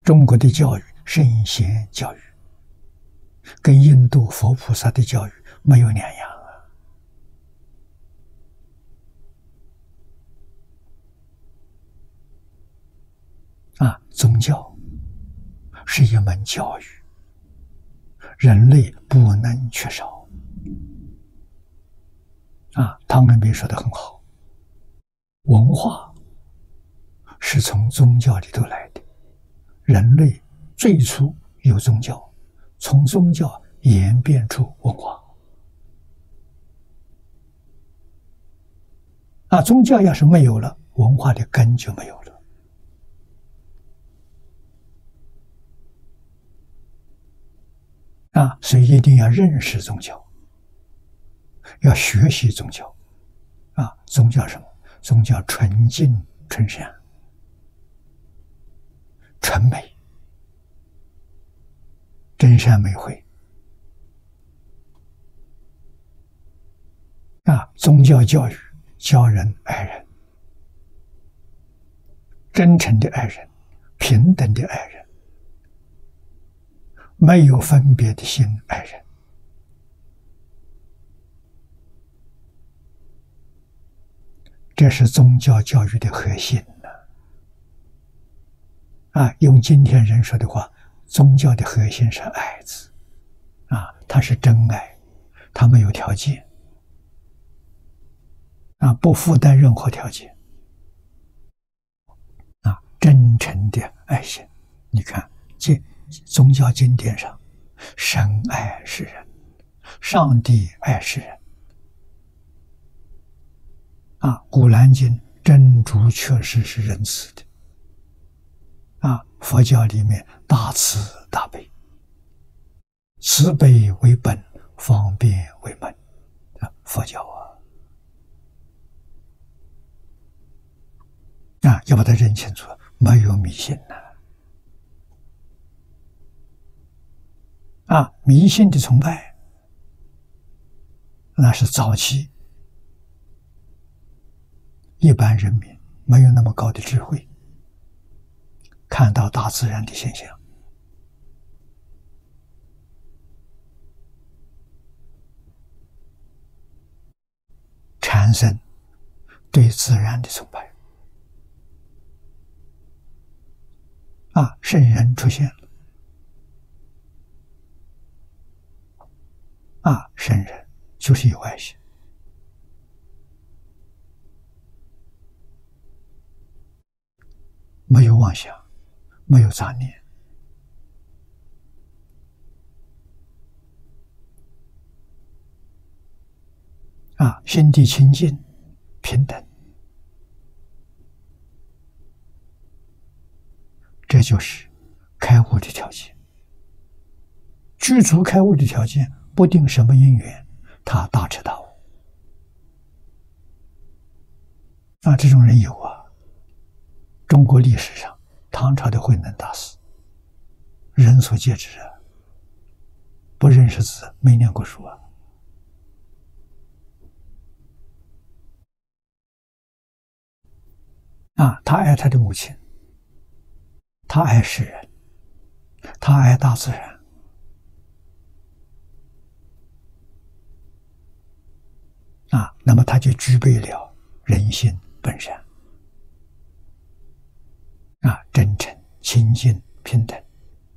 中国的教育，圣贤教育，跟印度佛菩萨的教育没有两样宗教是一门教育，人类不能缺少。汤恩比说得很好，文化是从宗教里头来的，人类最初有宗教，从宗教演变出文化。宗教要是没有了，文化的根就没有了。所以一定要认识宗教，要学习宗教。宗教什么？宗教纯净、纯善、纯美、真善美慧。宗教教育教人爱人，真诚的爱人，平等的爱人，没有分别的心爱人。这是宗教教育的核心用今天人说的话，宗教的核心是爱字它是真爱，它没有条件不附带任何条件真诚的爱心。你看宗教经典上，神爱世人，上帝爱世人古兰经真主确实是仁慈的佛教里面大慈大悲，慈悲为本，方便为门佛教要把它认清楚，没有迷信迷信的崇拜，那是早期一般人民没有那么高的智慧，看到大自然的现象，产生对自然的崇拜圣人出现了圣人就是有爱心，没有妄想，没有杂念心地清净平等，这就是开悟的条件。具足开悟的条件，不定什么因缘，他大彻大悟这种人有中国历史上唐朝的慧能大师，人所皆知不认识字，没念过书他爱他的母亲，他爱世人，他爱大自然那么他就具备了人性本善真诚、清净、平等，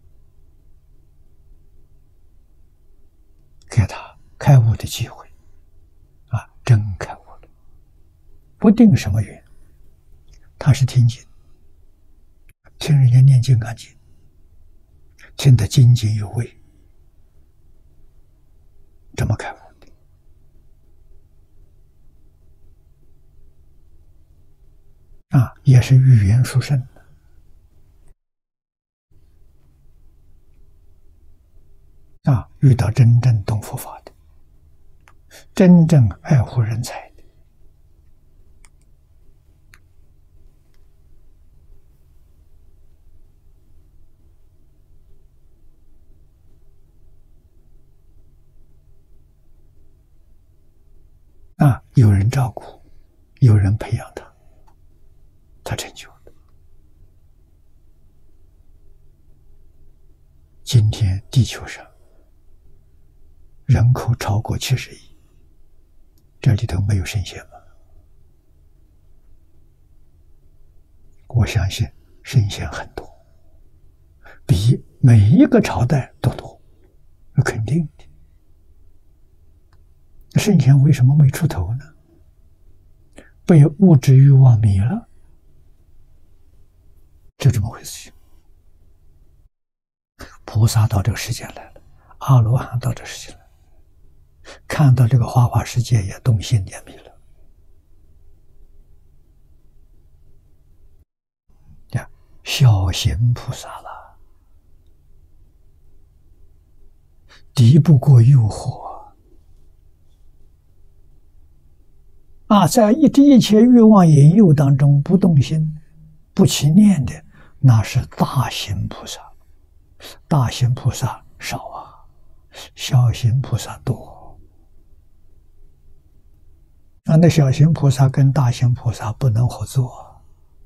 给他开悟的机会真开悟了，不定什么缘，他是听经，听人家念金刚经，听得津津有味，这么开悟也是语言殊胜遇到真正懂佛法的，真正爱护人才的有人照顾，有人培养他，他成就了今天地球上人口超过70亿，这里头没有神仙吗？我相信神仙很多，比每一个朝代都多，那肯定的。圣贤为什么没出头呢？被物质欲望迷了，就这么回事情。菩萨到这个世界来了，阿罗汉到这个世界来了，看到这个花花世界也动心也迷了。呀，小行菩萨了，敌不过诱惑。在一切欲望引诱当中不动心、不起念的，那是大行菩萨。大行菩萨少啊，小行菩萨多。那小行菩萨跟大行菩萨不能合作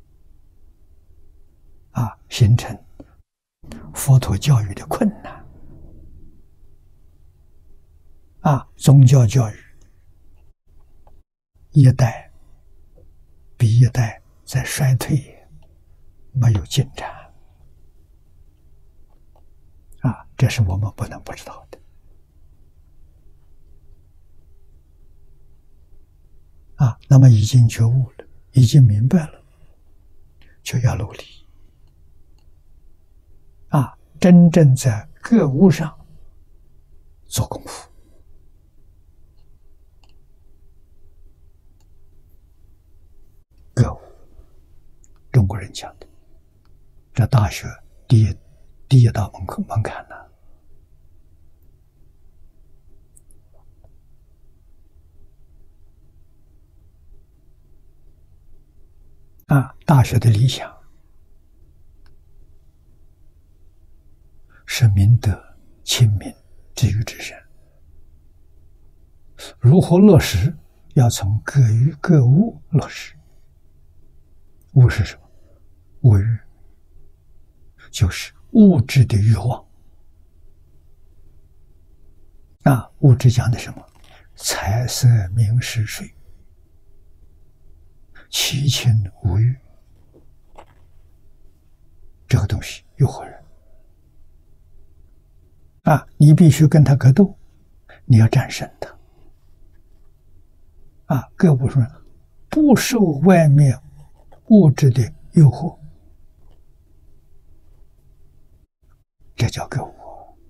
形成佛陀教育的困难宗教教育一代比一代在衰退，没有进展这是我们不能不知道的那么已经觉悟了，已经明白了，就要努力真正在觉悟上做功夫。觉悟，中国人讲的，这大学第一道门槛呢大学的理想是明德亲民至于至善，如何落实？要从觉悟落实。悟是什么？物欲，就是物质的欲望物质讲的什么？财色名食睡，七情五欲，这个东西诱惑人你必须跟他格斗，你要战胜他觉悟说不受外面物质的诱惑，这叫觉悟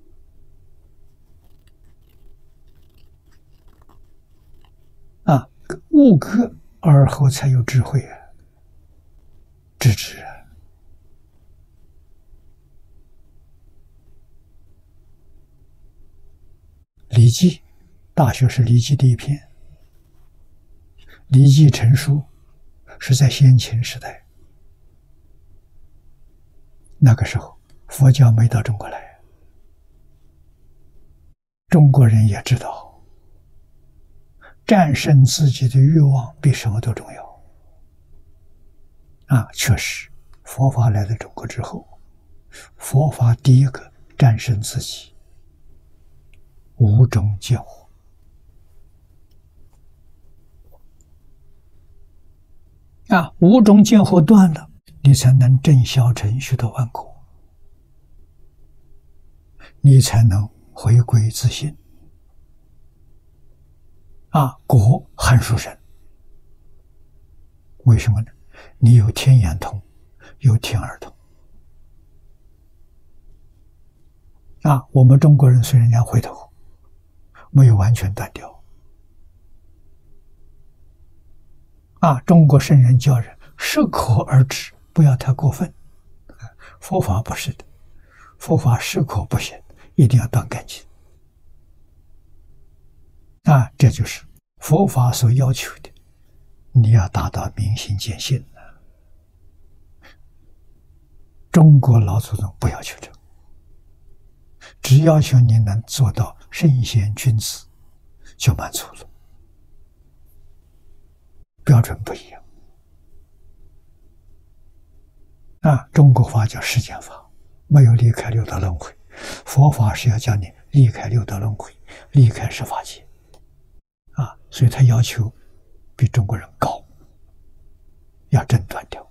悟觉而后才有智慧知止礼记，大学是礼记第一篇，礼记成书是在先秦时代，那个时候佛教没到中国来，中国人也知道战胜自己的欲望比什么都重要确实佛法来到中国之后，佛法第一个战胜自己，无中见惑无中见惑断了，你才能正消成许多万苦，你才能回归自信果很殊胜。为什么呢？你有天眼通，有天耳通我们中国人虽然讲回头，没有完全断掉中国圣人教人适可而止，不要太过分。佛法不是的，佛法适可不行，一定要断干净这就是佛法所要求的，你要达到明心见性中国老祖宗不要求这个，只要求你能做到圣贤君子就满足了，标准不一样中国法叫世间法，没有离开六道轮回， 佛法是要叫你离开六道轮回，离开十法界啊，所以他要求比中国人高，要挣断掉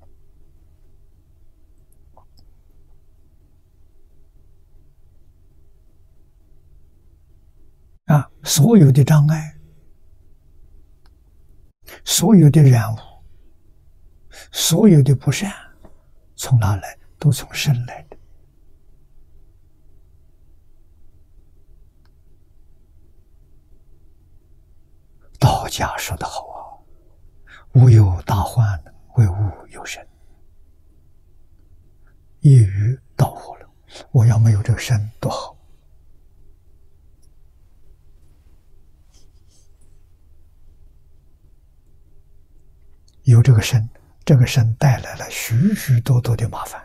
啊，所有的障碍，所有的染污，所有的不善，从哪来？都从身来的。道家说得好啊，无有大患，为物有身。业余到火了，我要没有这个身多好。有这个身，这个身带来了许许多多的麻烦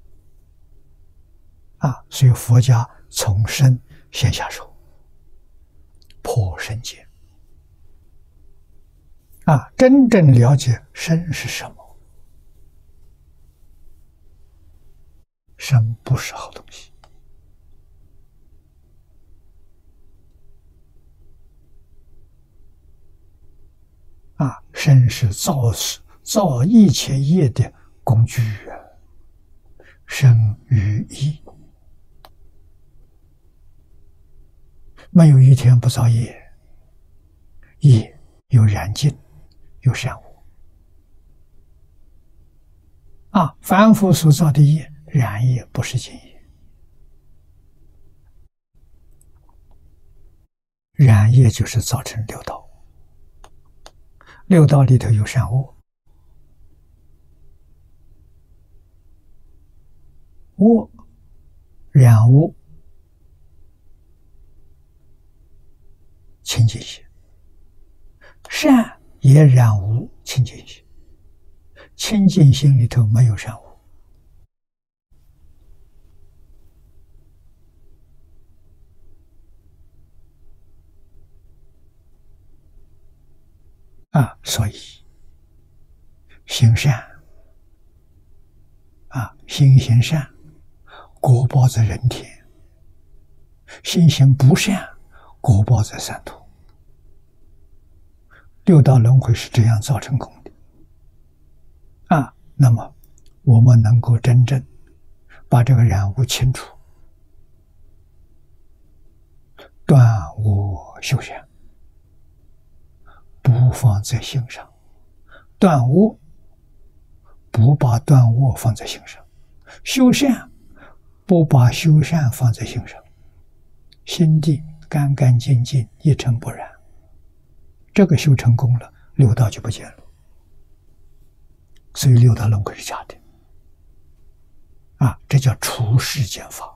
啊！所以佛家从身先下手，破身见啊，真正了解身是什么。身不是好东西啊，身是造一切业的工具啊，身与意，没有一天不造业，业有染净，有善恶啊，凡夫所造的业，染业不是净业，染业就是造成六道，六道里头有善恶，恶染污清净心，善也染污清净心，清净心里头没有善恶啊，所以行善啊，心行善，果报在人天；心行不善，果报在三途。六道轮回是这样造成功的啊。那么我们能够真正把这个染污清除，断我修善，不放在心上，断我不把断我放在心上，修善不把修善放在心上，心地干干净净，一尘不染，这个修成功了，六道就不见了。所以六道轮回是假的啊，这叫除世间法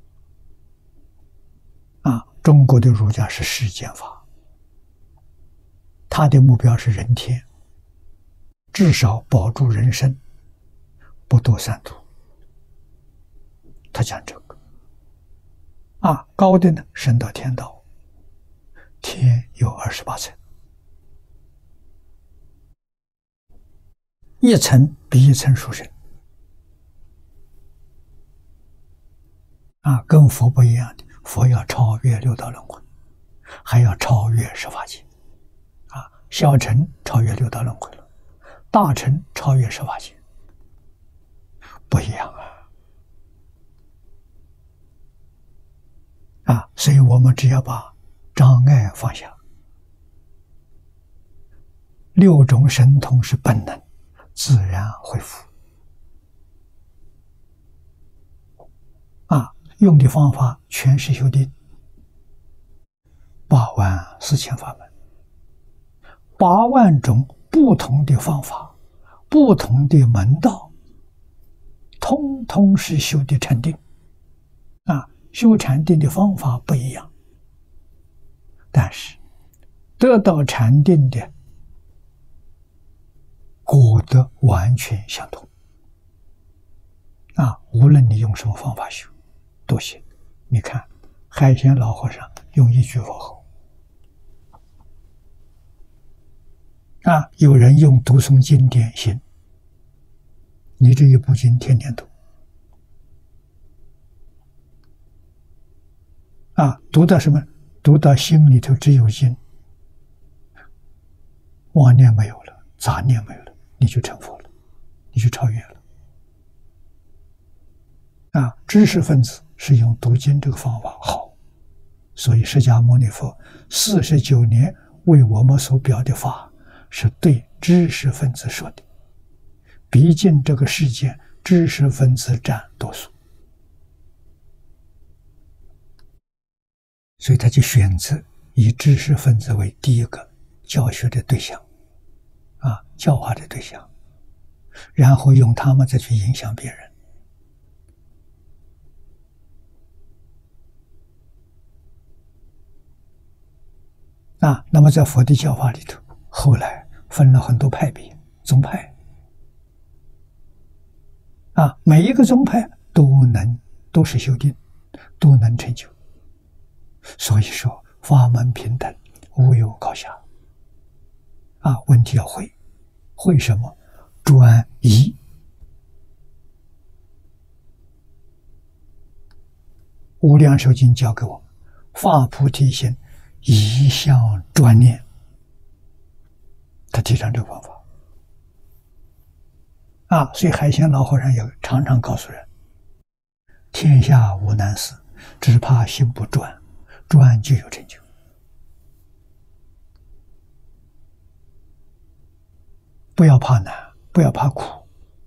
啊。中国的儒家是世间法，他的目标是人天，至少保住人身，不堕三途。他讲这个啊，高的呢升到天道，天有28层，一层比一层殊胜啊，跟佛不一样的，佛要超越六道轮回，还要超越十法界啊，小乘超越六道轮回了，大乘超越十法界，不一样啊！所以我们只要把障碍放下，六种神通是本能，自然恢复啊！用的方法全是修定84000法门，8万种不同的方法，不同的门道，通通是修的禅定啊！修禅定的方法不一样，但是得到禅定的果德完全相同啊！无论你用什么方法修都行。你看海鲜老和尚用一句佛号啊，有人用读诵经典行，你这一部经天天读读到什么？读到心里头只有因，妄念没有了，杂念没有了，你就成佛了，你就超越了。知识分子是用读经这个方法好，所以释迦牟尼佛49年为我们所表的法，是对知识分子说的。毕竟这个世界知识分子占多数，所以他就选择以知识分子为第一个教学的对象，教化的对象，然后用他们再去影响别人。那么在佛的教法里头，后来分了很多派别、宗派。每一个宗派都是修定，都能成就。所以说法门平等，无有高下。问题要会什么？专一。无量寿经教给我们，发菩提心，一向专念。他提倡这个方法。所以海鲜老和尚也常常告诉人：天下无难事，只怕心不专，专就有成就。不要怕难，不要怕苦，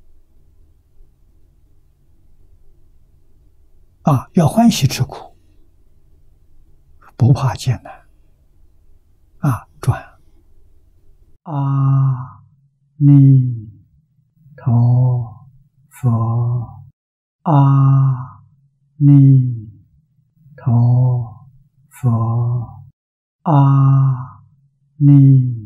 要欢喜吃苦，不怕艰难。专阿弥陀佛，阿弥陀佛，阿弥